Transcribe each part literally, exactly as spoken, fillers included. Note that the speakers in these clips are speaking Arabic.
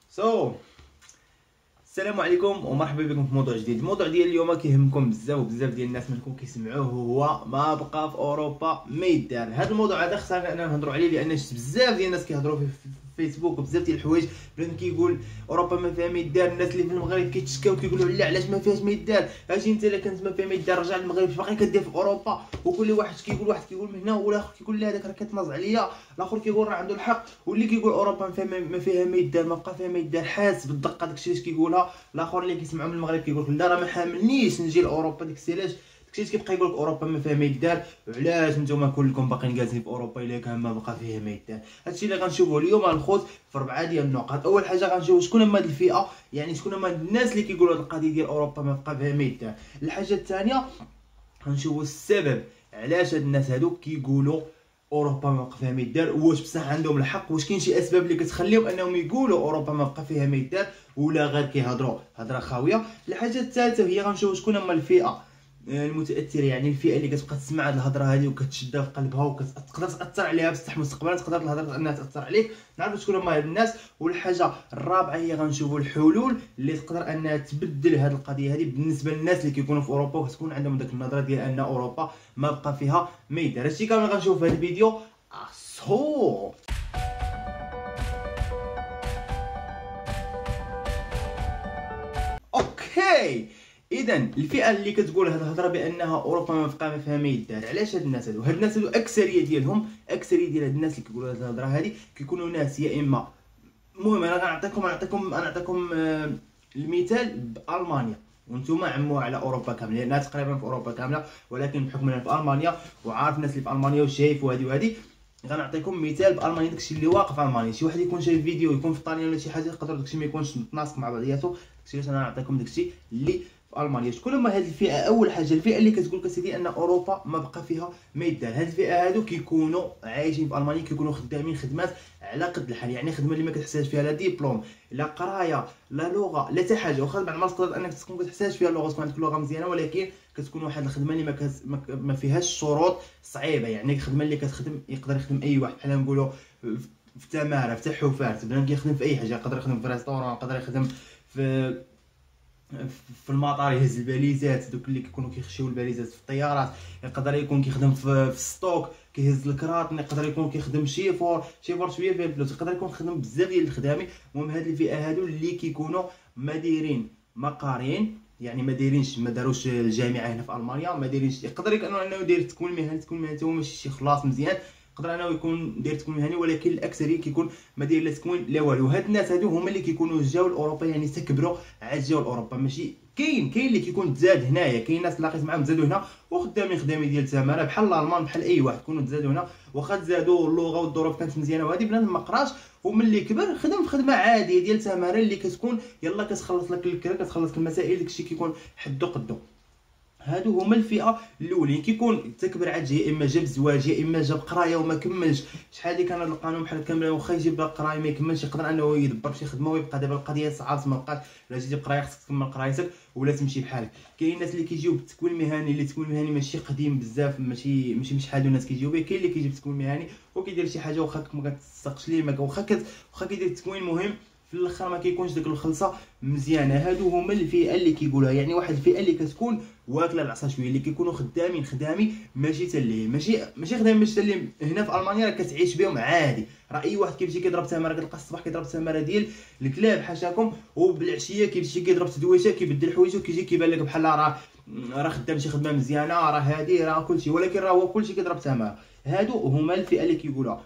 سو so, السلام عليكم ومرحبا بكم في موضوع جديد. الموضوع ديال اليوم كيهمكم بزاف وبزاف ديال الناس منكم كيسمعوه، هو ما بقى في اوروبا ما يدار. هذا الموضوع هذا خصنا اننا نهضروا عليه لان شفت بزاف ديال الناس كيهضروا في فيسبوك وبزاف ديال الحوايج. بنادم كيقول اوروبا ما فيها ما يدار، الناس اللي في المغرب كيتشكاو كيقولوا لا علاش ما فيهاش ما يدار، اجي انت الا كانت ما فيها ما يدار رجع للمغرب، اش باقي كدير في اوروبا؟ وكل واحد كيقول، واحد كيقول من هنا والاخر كيقول لا هذاك راه كتناز عليا، الاخر كيقول راه عنده الحق، واللي كيقول اوروبا ما فيها ما فيها ما يدار ما بقى فيها ما يدار حاس بالدقه داكشي اللي كيقولها. الاخر اللي كيسمعوا من المغرب كيقول لا راه ما حاملنيش نجي لاوروبا، داكشي علاش داكشي اللي كيبقى يقول لك اوروبا ما فيها ما يدار، وعلاش نتوما كلكم باقيين جالسين في اوروبا الا كان ما بقى فيها ما يدار. هادشي اللي غنشوفوه اليوم غنخوض في اربعه ديال النقاط. اول حاجه غنشوف شكون هما هاد الفئه، يعني شكون هما الناس اللي كيقولوا هاد القضيه ديال اوروبا ما بقى فيها ما يدار. الحاجه الثانيه غنشوفوا السبب علاش هاد الناس هادو كيقولوا اوروبا ما بقى فيها ما يدار، واش بصح عندهم الحق، واش كاين شي اسباب اللي كتخليهم انهم يقولوا اوروبا ما بقى فيها ما يدار، ولا غير كيهضروا هضره خاويه. الحاجه الثالثه هي غنشوف شكون هما الفئه المتاثره، يعني الفئه اللي كتبقى تسمع هاد الهضره هذه وكتشدها في قلبها وكتقدر تاثر عليها بصح مستقبلا تقدر الهضره انها تاثر عليك. نعرف شكون هما هاد الناس. والحاجه الرابعه هي غنشوفوا الحلول اللي تقدر انها تبدل هاد القضيه هذه بالنسبه للناس اللي كيكونوا في اوروبا وكتكون عندهم داك النظره ديال ان اوروبا ما بقى فيها ما يدار. هادشي كامل غنشوف في هاد الفيديو. اصهو اوكي. اذا الفئه اللي كتقول هاد الهضره بانها اوروبا ما بقى ما فيها ما يدار، علاش هاد الناس هادو؟ هاد الناس هادو اكثريه ديالهم، اكثريه ديال هاد الناس اللي كيقولوا هاد الهضره هادي كيكونوا ناس يا اما، المهم انا غنعطيكم غنعطيكم غنعطيكم آه المثال بالمانيا، وانتم عموها على اوروبا كامله لانها تقريبا في اوروبا كامله، ولكن بحكم انها في المانيا وعارف الناس اللي في المانيا وشايف وهادي وهادي غنعطيكم مثال بالمانيا، داكشي اللي واقع في المانيا. شي واحد يكون شايف فيديو يكون في الطاليان ولا شي حاجه يقدر داكشي ما يكونش متناسق مع بعضياتو، داكشي علاش انا نعطيكم داكشي اللي في المانيا. شكون هما هاد الفئه؟ اول حاجه الفئه اللي كتقول كسيدي ان اوروبا ما بقى فيها ما يدار. هاد الفئه هادو كيكونوا عايشين في المانيا، كيكونوا خدامين خدمات على قد الحال، يعني خدمه اللي ما كتحتاج فيها لا ديبلوم لا قرايه لا لغه لا حتى حاجه، واخا بعض المرات تقدر انك تكون كتحتاج فيها اللغه، تكون عندك لغه مزيانه، ولكن كتكون واحد الخدمه اللي ما, كز... ما فيهاش شروط صعيبه، يعني خدمه اللي كتخدم يقدر يخدم اي واحد، بحال نقولوا في تماره في تحفات بنادم كيخدم في اي حاجه، يقدر يخدم في ريستورون، يقدر يخدم في في المطار يهز الباليزات، دوك اللي كيكونوا كيخشيو الباليزات في الطيارات، يقدر يكون كيخدم في, في الستوك كيهز الكراط، يقدر يكون كيخدم شيفور شيفور شويه فيه الفلوس، يقدر يكون خدم بزاف ديال الخدامي. المهم هاد الفئه هادو اللي كيكونوا ما دايرين ما قاريين، يعني ما دايرينش ما داروش الجامعه هنا في المانيا، ما دايرينش، يقدر يكون انه يدير تكوين مهني، تكوين مهني هو ماشي شي خلاص مزيان، يقدر انه يكون داير تكوين مهني، ولكن الاكثريه كيكون ما داير لا تكوين لا والو. هاد الناس هادو هما اللي كيكونوا جاو لاوروبا، يعني تكبروا عاد جاو لاوروبا. ماشي كاين كاين اللي كيكون تزاد هنايا، كاين ناس لاقيت معاهم تزادوا هنا وخدامين خدامي ديال تماره بحال الالمان بحال اي واحد، كونوا تزادوا هنا واخا تزادوا اللغه والظروف كانت مزيانه وهادي، بنادم ما قراش وملي كبر خدم في خدمه عاديه ديال تماره اللي كتكون يلا كتخلص لك الكرا، كتخلص لك المسائل، داكشي كيكون حدو قدو. هادو هما الفئه الاولين، كيكون تكبر عاد جا يا اما جاب الزواج يا اما جاب قرايه وما كملش. شحال اللي كان هذا القانون بحال كامل واخا يجيب قرايه ما يكملش، يقدر انه يدبر شي خدمه ويبقى. دابا القضيه صعاب ما بقاش لا تجيب قرايه، خصك تكمل قرايتك ولا تمشي بحالك. كاين الناس اللي كيجيو بالتكوين المهني، اللي التكوين المهني ماشي قديم بزاف، ماشي ماشي مش شحال الناس كيجيو به. كاين اللي كيجيب التكوين المهني وكيدير شي حاجه واخا ما كتسقش ليه، واخا واخا كيدير التكوين مهم في الاخر ما كيكونش ديك الخلصه مزيانه. هادو هما الفئه اللي كيقولوها، يعني واحد الفئه اللي كتكون واكله العصا شويه، اللي كيكونوا خدامين خدامي ماشي تليه، ماشي ماشي خدامين ماشي تليه. هنا في المانيا راه كتعيش بهم عادي، راه اي واحد كيمشي كيضرب تماره، كتلقى الصباح كيضرب تماره ديال الكلاب حاشاكم، وبالعشيه كيمشي كيضرب تدويشه، كيبدل حوايجو، كيجي كيبان لك بحال راه راه خدام شي خدمه مزيانه، راه هادي راه كلشي، ولكن راه هو كلشي كيضرب تماره. هادو هما الفئه اللي كيقولوها.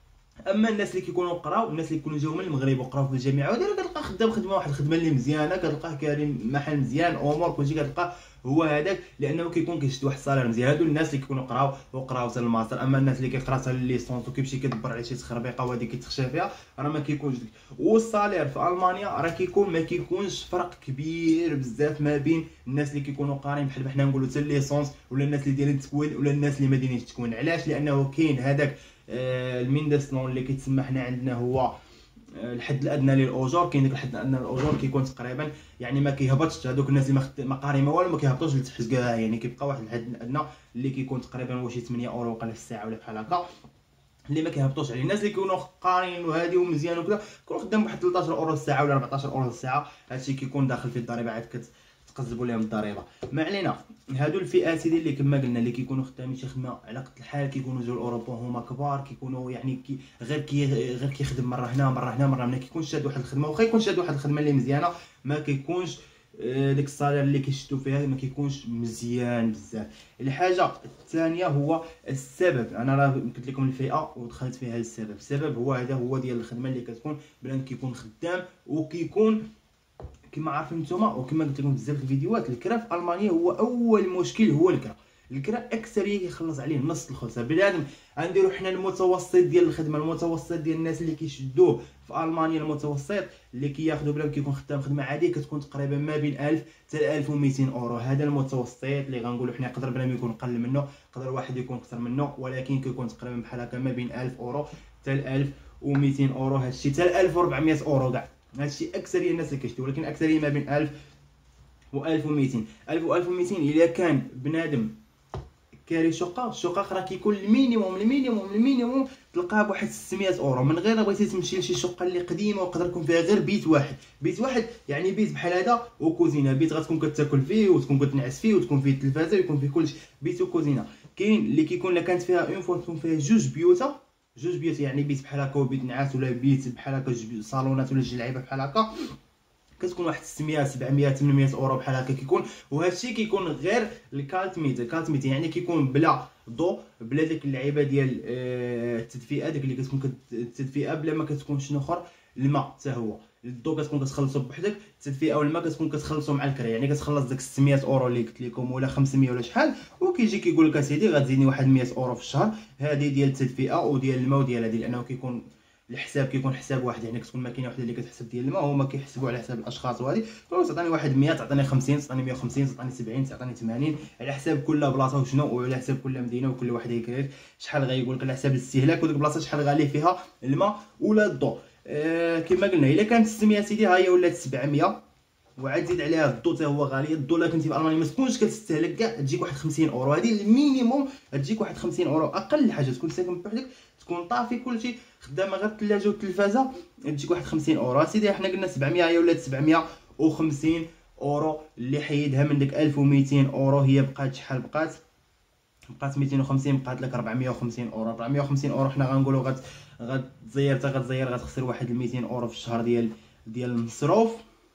اما الناس اللي كيكونوا قراو، الناس اللي كيكونوا جاو من المغرب وقراو في الجامعه وديروا، كتلقى خدام خدمه واحد الخدمه اللي مزيانه، كتلقاه كاري محل مزيان امور كلشي كتلقاه هو هذاك، لانه كيكون كيشد واحد الصالير مزيان. هادو الناس اللي كيكونوا قراو وقراو حتى الماستر. اما الناس اللي كيقرا حتى الليسونس وكيمشي كيدبر على شي تخربيقه وهادي كيتخشى فيها، راه ما كيكونش ديك. والصالير في المانيا راه كيكون ما كيكونش فرق كبير بزاف ما بين الناس اللي كيكونوا قارين بحال حنا نقولوا حتى الليسونس، ولا الناس اللي دايرين التكوين، ولا الناس اللي ما دايرينش التكوين. علاش؟ لانه كاين هذاك آه الميندستلون اللي كيتسمى حنا عندنا هو الحد الادنى للاجور. كاين داك الحد الادنى للاجور كيكون تقريبا يعني ما كيهبطش، هذوك الناس اللي ما قارين ما والو ما كيهبطوش لتحت كاع، يعني كيبقى واحد الحد الادنى اللي كيكون تقريبا واش ثمانية اورو وقيلا في الساعه ولا بحال هكا. اللي ما كيهبطوش عليه. الناس اللي كيكونوا قارين وهادي ومزيان وكذا كيكونوا خدام بواحد ثلاثة عشر اورو الساعه ولا أربعة عشر اورو الساعه، هادشي كيكون داخل في الضريبه، عاد كتقزبوا لهم الضريبه. ما علينا. هادو الفئات سيدي اللي كما قلنا اللي كيكونوا خدامين شي خدمه على قد الحال، كيكونوا جاو لاوروبا هما كبار، كيكونوا يعني كي غير كي غير كيخدم مره هنا مره هنا مره هنا، كيكون شاد واحد الخدمه، واخا يكون شاد واحد الخدمه اللي مزيانه ما كيكونش ديك الصالير اللي كيشدوا فيها ما كيكونش مزيان بزاف. الحاجه الثانيه هو السبب. انا راه قلت لكم الفئه ودخلت فيها السبب. السبب هو هذا هو ديال الخدمه اللي كتكون بلان كيكون خدام وكيكون كما عارفين نتوما وكما قلت لكم بزاف الفيديوهات، الكرا في المانيا هو اول مشكل هو الكرا. الكرا اكثريه كيخلص عليه نص الخلصه. بنادم غنديروا حنا المتوسط ديال الخدمه، المتوسط ديال الناس اللي كيشدوه في المانيا، المتوسط اللي كياخذوا بلا كيكون خدام خدمه عاديه كتكون تقريبا ما بين ألف حتى ألف ومئتين اورو. هذا المتوسط اللي غنقولوا حنا، يقدر بلا ما يكون قل منه، يقدر واحد يكون اكثر منه، ولكن كيكون تقريبا بحال هكا ما بين ألف اورو حتى ألف ومئتين اورو. هادشي حتى ألف وأربعمائة اورو كاع، هادشي اكثريه الناس اللي كيشدوا، ولكن اكثريه ما بين ألف و ألف ومئتين. ألف و ألف ومئتين الا كان بنادم كاري شقه، الشقه راه كيكون المينيموم المينيموم المينيموم تلقاها بواحد ستمائة اورو، من غير بغيتي تمشي لشي شقه اللي قديمه ويقدر يكون فيها غير بيت واحد. بيت واحد يعني بيت بحال هذا وكوزينه، بيت غتكون كتاكل فيه وتكون كتنعس فيه وتكون فيه التلفازه ويكون فيه كلشي، بيت وكوزينه. كاين اللي كيكون لا كانت فيها اون فوا تكون فيها جوج بيوتا، جوج بيوت يعني بيت بحال هكا وبيت نعاس، ولا بيت بحال هكا جوج صالونات ولا جوج لعيبه بحال هكا، كتكون واحد ستمائة سبعمائة ثمانمائة اورو بحال هكا كيكون. وهذا الشيء كيكون غير الكالتميت. الكالتميت يعني كيكون بلا ضو، بلا ديك اللعيبه ديال التدفئه، ديك اللي كتكون التدفئه بلا ما كتكون شنو اخر، الماء حتى هو. الضو كتكون كتخلصو بوحدك، التدفئه والماء كتكون كتخلصو مع الكرا، يعني كتخلص داك ستمائة اورو اللي قلت لكم ولا خمسمائة ولا شحال، وكيجي كيقول لك اسيدي غتزيدني واحد مائة اورو في الشهر، هذه ديال التدفئه وديال الماء وديال هذه، لانه كيكون الحساب كيكون حساب واحد، يعني كتكون ماكينه وحده اللي كتحسب ديال الماء، هما كيحسبوا على حساب الاشخاص. وهذه تعطيني واحد مائة، تعطيني خمسين، تعطيني مائة وخمسين، تعطيني سبعين، تعطيني ثمانين، على حساب كل بلاصه وشنو، وعلى حساب كل مدينه وكل واحد يكريت شحال غيقول لك على حساب الاستهلاك وديك البلاصه شحال غالي فيها الماء ولا الضوء. آه كما قلنا الا كانت ستمائة سيدي ها هي ولات سبعمائة، وعاد زيد عليها الضو حتى هو غالي. الضو الا كنتي في المانيا ما تكونش كتستهلك كاع تجيك واحد خمسين اورو، هذه المينيموم تجيك واحد خمسين اورو اقل حاجه. تكون ساكن بوحدك، تكون طافي كلشي، خدامه غير الثلاجه والتلفازه، تجيك واحد خمسين اورو. سيدي حنا قلنا سبعمائة هي ولات سبعمائة وخمسين اورو، اللي حيدها من ديك ألف ومئتين اورو هي بقات شحال؟ بقات بقات مئتين وخمسين، بقات لك أربعمائة وخمسين اورو. أربعمائة وخمسين اورو حنا غنقولوا غت غتزير حتى غتزير غتخسر واحد مئتين اورو في الشهر ديال ديال المصروف.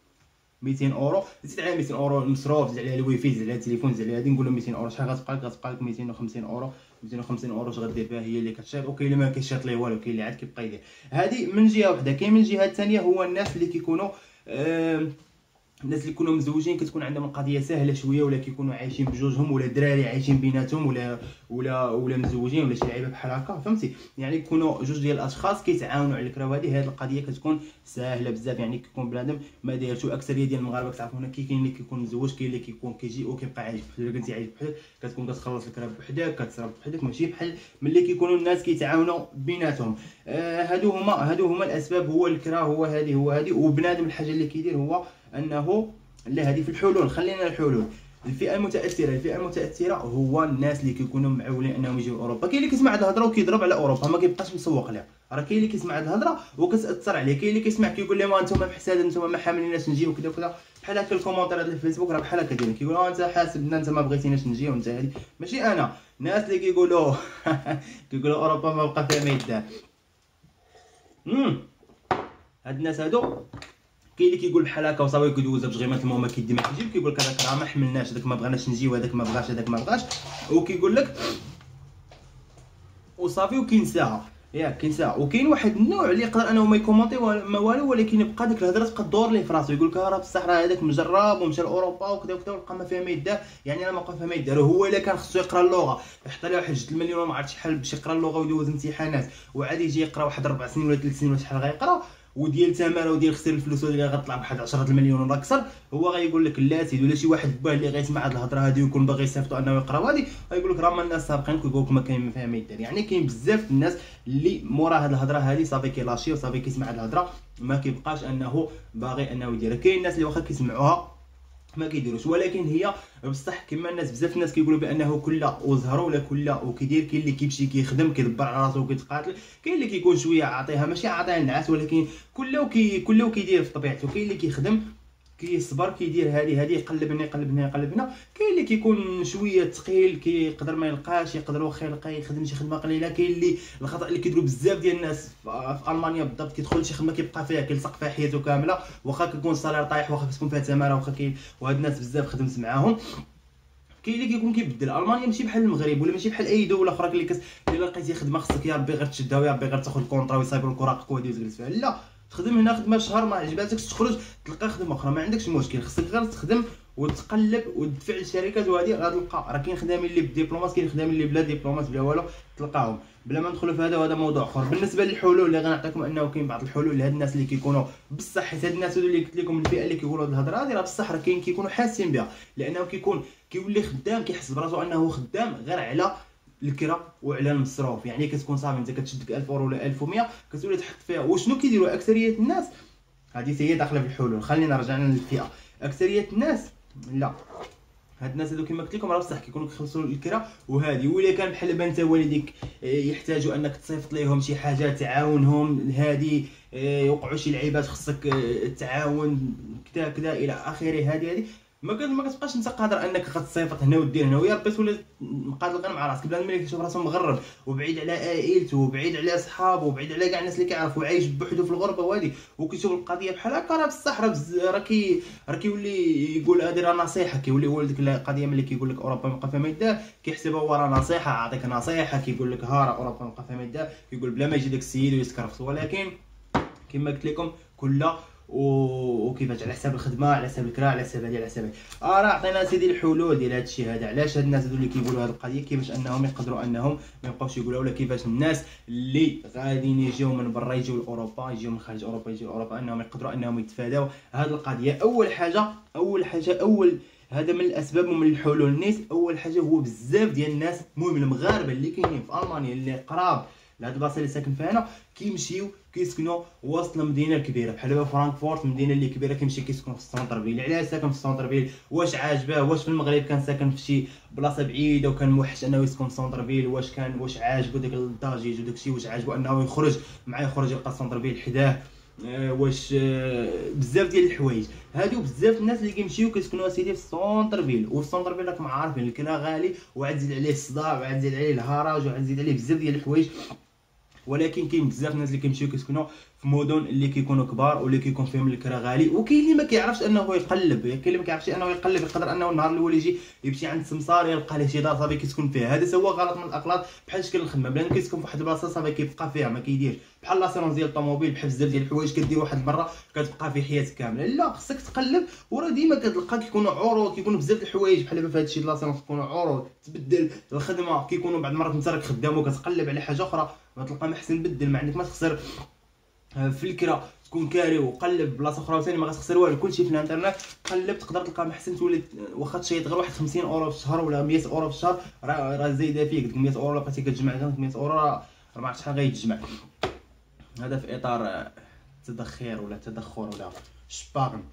مئتين اورو زيد عليها مئتين اورو المصروف، زيد عليها الويفي، زيد عليها التليفون، زيد عليها هادي، نقولوا مئتين اورو. شحال غتبقى لك؟ غتبقى لك مئتين وخمسين اورو. مئتين وخمسين اورو اش غدير بها؟ هي اللي كتشيط، وكاين اللي ما كيشيط ليه والو، كاين اللي عاد كيبقى يدير. هذه من جهه وحده. كاين من جهه ثانيه هو الناس اللي كيكونوا آه الناس اللي يكونوا مزوجين، كتكون عندهم القضيه سهله شويه، ولا كيكونوا عايشين بجوجهم، ولا دراري عايشين بيناتهم، ولا ولا ولا مزوجين، ولا شي لعيبه بحال هكا، فهمتي؟ يعني يكونوا جوج ديال الاشخاص كيتعاونوا على الكرا. هذه هذه القضيه كتكون ساهله بزاف، يعني كيكون بنادم ما دايرش. اكثريه ديال المغاربه كتعرفوا هنا كاين اللي كيكون مزوج، كاين اللي كيكون كيجي وكيبقى عايش بوحدو. الا كنتي عايش بوحدك كتكون كتخلص الكرا بوحدك، كتصرف بوحدك، ماشي بحال ملي كيكونوا الناس كيتعاونوا بيناتهم. آه هادو هما هادو هما الاسباب. هو الكرا هو هذه هو هذه وبنادم الحاجه اللي كيدير هو انه لا. هذه في الحلول، خلينا الحلول. الفئه المتاثره الفئه المتاثره هو الناس اللي كيكونوا معولين انهم يجيو لاوروبا. كاين اللي كيسمع هاد الهضره وكيضرب على اوروبا ما كيبقاش مسوق لها، راه كاين اللي كيسمع هاد الهضره وكتاثر عليه. كاين اللي كيسمع كيقول لهم انتم محساد، انتم ما حامليناش نجيو وكذا وكذا، بحال هكا الكومونتير ديال الفيسبوك راه بحال هكا دايرين، كيقولوا انت حاسبنا، انت ما بغيتيناش نجيو، انت هذه ماشي انا. الناس اللي كيقولوا كيقولوا اوروبا ما بقى فيها ما يدار. امم هاد الناس هادو كاين اللي كيقول بحال هكا وصافي كيدوزها بشغيمات المهم كيدي ما كيجيب، كيقول لك هذاك راه ما حملناش، هذاك ما بغاناش نجيو، هذاك ما بغاش، هذاك ما بغاش، وكيقول لك وصافي وكينساها. ياك كينساها. وكاين واحد النوع اللي يقدر انه ما يكومونتي ما والو، ولكن يبقى ديك الهضره تبقى تدور ليه في راسو، يقول لك راه بصح راه هذاك مجرب ومشى لاوروبا وكذا وكذا ولقى ما فيها ما يدار، يعني انا ما بقى فيها ما يدار. هو الا كان خصو يقرا اللغه يحط عليه واحد جوج المليون ما عرفت شحال باش يقرا اللغه ويدوز امتحانات، وعاد يجي يقرا واحد اربع سنين ولا ثلاث سنين ولا شحال غيقرا، وديال ثمنه وديال خسر الفلوس اللي غتطلع بواحد عشرة المليون ولا اكثر، هو غيقول لك لا سيدي. ولا شي واحد باه اللي غيسمع هاد الهضره هادي ويكون باغي يصيفطو انه يقرا هادي، غيقول لك راه ما الناس سابقين، كيقول لك ما كاين ما فيها ما يدار. يعني كاين بزاف الناس اللي مورا هاد الهضره هادي صافي كيلاشي وصافي كيسمع هاد الهضره ما كيبقاش انه باغي انه يديرها. كاين الناس اللي واخا كيسمعوها ما كيديروش. ولكن هي بصح كما الناس بزاف الناس كيقولوا بانه كل وزهره ولا كل وكيدير، كاين اللي كيمشي كيخدم كيدبر على راسو وكيتقاتل، كاين اللي كيكون شويه عاطيها ماشي عاطيها النعاس، ولكن كل وكي كل وكيدير في طبيعته. كاين اللي كيخدم كيصبر كيدير هادي هادي يقلب هنا يقلب هنا يقلب هنا. كاين اللي كيكون شويه ثقيل كيقدر ما يلقاش، يقدر واخا يلقى يخدم شي خدمه قليله. كاين اللي الخطا اللي كيديروا بزاف ديال الناس في المانيا بالضبط كيدخل شي خدمه كيبقى فيها كيلصق فيها حياته كامله، واخا كيكون الصالير طايح، واخا كتكون فيها تماره، واخا كاين وهاد الناس بزاف خدمت معاهم. كاين اللي كيكون كيبدل. المانيا ماشي بحال المغرب ولا ماشي بحال اي دوله اخرى اللي كس الا لقيتي خدمه خصك يا ربي غير تشدها ويا ربي غير تاخذ الكونطرا ويصايبوا الوراقك وهادي وتجلس فيها. لا، تخدم هنا خدمه شهر ما عجباتكش تخرج تلقى خدمه اخرى، ما عندكش مشكل. خصك غير تخدم وتقلب وتدفع للشركات وهذه غتلقى. راه كاين خدامين اللي بالدبلومات، كاين خدامين اللي بلا دبلومات بلا والو تلقاهم. بلا ما ندخلوا في هذا، وهذا موضوع اخر. بالنسبه للحلول اللي غنعطيكم، انه كاين بعض الحلول لهاد الناس اللي كيكونوا بصح، حيت هاد الناس اللي قلت لكم الفئه اللي كيقولوا هاد الهضره هذه راه بصح راه كاين كيكونوا حاسين بها، لانه كيكون كيولي خدام كيحس براسو انه خدام غير على الكرا وعلى المصروف. يعني كتكون صافي انت كتشدك ألف اورو ولا ألف ومية كتولي تحط فيها. وشنو كيديروا اكثريه الناس؟ هذه هي داخله في الحلول. خلينا رجعنا للفئه. اكثريه الناس لا، هاد الناس هادو كما قلت لكم راه بصح كيكونوا كيخلصوا الكرا وهذه. ولا كان بحال دابا انت والديك يحتاجوا انك تصيفط ليهم شي حاجه تعاونهم، هذه يوقعوا شي لعيبات خصك تعاون كذا كذا الى اخره، هذه هذه ما كت ما كتبقاش انت قادر انك غتصيفط هنا ودير هنا، ويا ربي تولي مقادل غير مع راسك. بلا ملي كتشوف راسو مغرب وبعيد على عائلته وبعيد على صحابه وبعيد على كاع الناس اللي كيعرف وعايش بوحدو في الغربه وهادي، وكيشوف القضيه بحال هكا، راه بصح راه راه كي راه كيولي يقول هذه راه نصيحه. كيولي هو ديك القضيه ملي كيقول لك اوروبا ما بقى فيها ما يدار، كيحسبها هو راه نصيحه، عطيك نصيحه، كيقول لك ها راه اوروبا ما بقى فيها ما يدار، كيقول بلا ما يجي داك السيد ويسكرفص. ولكن كما قلت لكم كلها وكيفاش على حساب الخدمه، على حساب الكرا، على حساب هذه، على حساب هذه. اه راه عطينا سيدي الحلول ديال هذا الشيء هذا. علاش هاد الناس هادو اللي كيقولوا هذه القضيه كيفاش انهم يقدروا انهم ما يبقاوش يقولوا، ولا كيفاش الناس اللي غاديين يجيو من برا يجيو لاوروبا، يجيو من خارج اوروبا يجيو لاوروبا، انهم يقدروا انهم يتفاداو هذه القضيه. اول حاجه اول حاجه اول هذا من الاسباب ومن الحلول الناس. اول حاجه هو بزاف ديال الناس، المهم المغاربه اللي كاينين في المانيا اللي قراب لهاد البلاصه اللي ساكن فيها انا، كيمشيو كيسكنوا وسط المدينه الكبيره بحال دابا فرانكفورت، المدينه اللي كبيره، كيمشي كيسكن في السونتر فيل. علاش ساكن في السونتر فيل؟ واش عاجباه؟ واش في المغرب كان ساكن في شي بلاصه بعيده وكان موحش انه يسكن في السونتر فيل؟ واش كان واش عاجبو داك الضجيج وداك الشيء؟ واش عاجبو انه يخرج مع يخرج يلقى السونتر فيل حداه؟ أه واش أه بزاف ديال الحوايج هادو. بزاف الناس اللي كيمشيو كيسكنوا سيدي في السونتر فيل، وفي السونتر فيل راكم عارفين الكرا غالي، وعاد تزيد عليه الصداع، وعاد تزيد عليه الهرج، وعاد تزيد عليه بزاف ديال الحوايج. ولكن كاين بزاف الناس اللي كيمشيو كيسكنوا في مدن اللي كيكونوا كبار واللي كيكون فيهم الكرا غالي. وكاين اللي ما كيعرفش انه يقلب، كاين اللي ما كيعرفش انه يقلب، يقدر انه النهار الاول يجي يمشي عند السمسار يلقى له شي دار صافي كيسكن فيها. هذا هو غلط من الاغلاط بحال شكل الخدمه، بلا كيسكن في واحد البلاصه صافي كيبقى فيها ما كيديرش. بحال لاسيرونس ديال الطوموبيل، بحال بزاف ديال الحوايج كدير واحد المره كتبقى في حياتك كامله. لا، خصك تقلب. وراه ديما كتلقى كيكونوا عروض، كيكونوا بزاف الحوايج بحال دابا في هذا الشيء لاسيرونس كيكونوا عروض تبدل الخدمه، كيكونوا بعض المرات انت راك خدام وكتقلب على حاجه اخرى غتلقى ما احسن بدل، ما عندك ما تخسر في الكرا، تكون كاري وقلب بلاصه اخرى ثاني ما غتخسر والو. كلشي في الانترنت قلب تقدر تلقى محسن، تولي واخا تشيط غير واحد خمسين اورو في الشهر ولا مية اورو في الشهر، راه راه زايده فيك ديك مية اورو. بقيتي كتجمع غير مية اورو راه ما عرفتش شحال غيتجمع. هذا في اطار التدخير ولا التدخر ولا شباغن.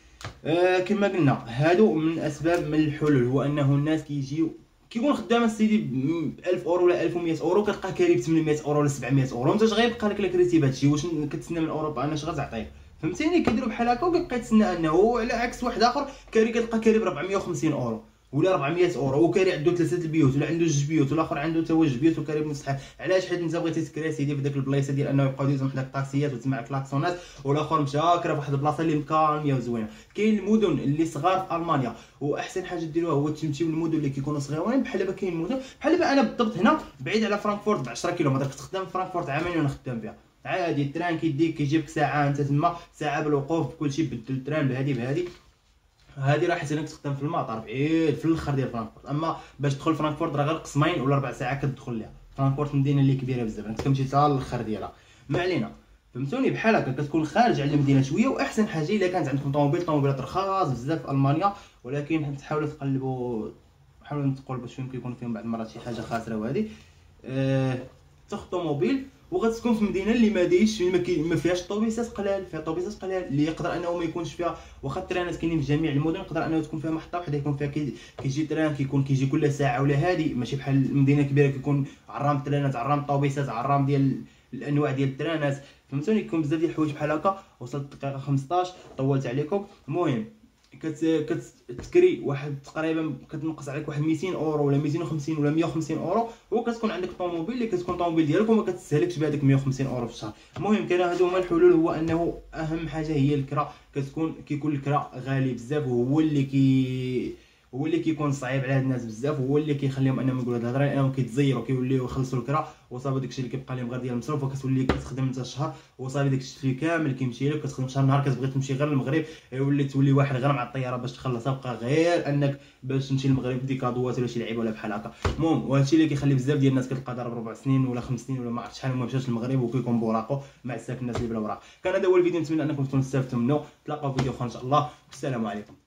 آه كما قلنا هادو من اسباب من الحلول، هو انه الناس كيجيو كيكون خدام السيدي ب ألف اورو ولا ألف ومية اورو، كتلقاه كاري ب ثمنمية اورو ولا سبعمية اورو. انت اش غيبقى لك لك ريتيب هادشي؟ واش كتسنى من اوروبا انا اش غتعطيه؟ فهمتيني؟ كيديروا بحال هكا وكيبقى يتسنى انه، على عكس واحد اخر كاري كتلقى كاري ب أربعمية وخمسين اورو ولا أربعمية اورو، وكاري عنده ثلاثه البيوت ولا عنده جوج بيوت، والاخر عنده حتى هو جوج بيوت وكاري بمسحه. علاش؟ حيت انت بغيتي تكري سيدي في داك البلايصه ديال انه يبقاو يدوزو حداك الطاكسيات وتسمع الكلاكسونات، والاخر مشى كرا فواحد البلاصه اللي مكالميه وزوينه. كاين المدن اللي صغار في المانيا، واحسن حاجه ديروها هو تمشيو للمدن اللي كيكونوا صغيرين. بحال دابا كاين مدن بحال دابا انا بالضبط هنا بعيد على فرانكفورت ب عشرة كيلومتر، كنت خدام في فرانكفورت عامين وانا خدام فيها عادي. التران كيديك كيجيبك ساعه انت تما، ساعه بالوقوف بكلشي، بدل التران بهادي بهادي هادي راه حيت انك تخدم في المطار بعيد في الاخر ديال فرانكفورت. اما باش تدخل فرانكفورت راه غير قسمين ولا ربع ساعه كتدخل ليها. فرانكفورت مدينه اللي كبيره بزاف، انت كتمشي حتى للاخر ديالها. ما علينا، فهمتوني؟ بحال هكا كتكون خارج على المدينه شويه. واحسن حاجه الا كانت عندكم طوموبيل، طوموبيلات رخاص بزاف في المانيا، ولكن تحاولوا تقلبوا، حاولوا نتقوا باش يمكن يكون فيهم بعض المرات شي حاجه خاسره. وهذه أه تاخذ طوموبيل وغتكون في مدينه اللي ما دايش ما, كي... ما فيهاش طوبيسات قلال، فيها طوبيسات قلال اللي يقدر انه ما يكونش فيها، واخا الترانات كاينين في جميع المدن يقدر انه تكون فيها محطه وحده يكون فيها كي... كيجي تران كيكون كيجي كل ساعه ولا هادي، ماشي بحال المدينه كبيره كيكون عرام ترانات عرام طوبيسات عرام ديال الانواع ديال الترانات، فهمتوني. كيكون بزاف ديال الحوايج بحال هكا. وصلت الدقيقه خمسطاش، طولت عليكم. المهم كت كتكري واحد تقريبا كتنقص عليك واحد ميتين اورو ولا ميتين وخمسين ولا مية وخمسين اورو، وكتكون عندك طوموبيل اللي كتكون طوموبيل ديالك وما كتستهلكش بهذيك مية وخمسين اورو في الشهر. المهم كاين هادو هما الحلول. هو انه اهم حاجه هي الكرا، كتكون كيكون الكرا غالي بزاف، وهو اللي كي هو اللي كيكون صعيب على هاد الناس بزاف، وهو اللي كيخليهم انهم يقولوا هاد الهضره، لانهم كيتزيروا كيوليو يخلصوا الكرا وصافي داكشي اللي كيبقى لهم غير ديال المصروف، وكتولي كتخدم انت الشهر وصافي داكشي كامل كيمشي لك. كتخدم شهر نهار كتبغي تمشي غير للمغرب يولي تولي واحد غير مع الطياره باش تخلصها، بقى غير انك باش تمشي للمغرب دي كادوات ولا شي لعيبه ولا بحال هكا. المهم وهادشي اللي كيخلي بزاف ديال الناس كتلقى ضرب ربع سنين ولا خمس سنين ولا ما عرفت شحال وما مشاش للمغرب وكيكون بوراقو مع الساك الناس اللي بلا وراق. كان هذا هو الفيديو، نتمنى انكم تكونوا استفدتوا منه. تلاقاو في فيديو اخر ان شاء الله، والسلام عليكم.